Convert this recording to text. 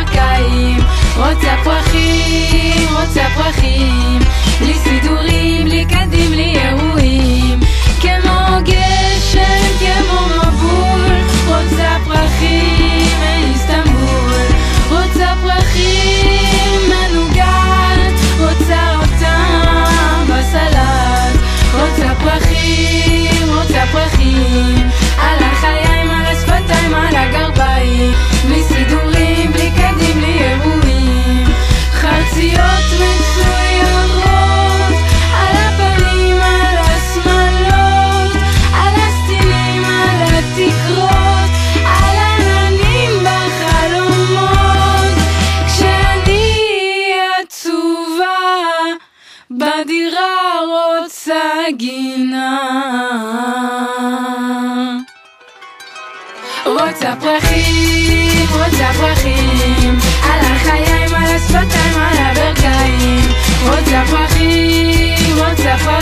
הברכיים. רוצה פרחים, רוצה פרחים, בלי סידורים, בלי קדים, בלי אירועים, כמו גשם, כמו מבול. רוצה פרחים, אין איסטנבול. רוצה פרחים, מנוגד, רוצה אותם בסלט. רוצה פרחים, רוצה פרחים, על החיים, על השפתיים, על הגרביים, בלי סידורים, בלי קדים, בלי אירועים, חרציות מצוירות על הפנים, על השמאלות, על הסטינים, על התקרות, על עננים בחלומות. כשאני עצובה בדירה רוצה גינה. רוצה פרחים, רוצה פרחים, על החיים, על השפתיים, על הברכיים. רוצה פרחים, רוצה פרחים,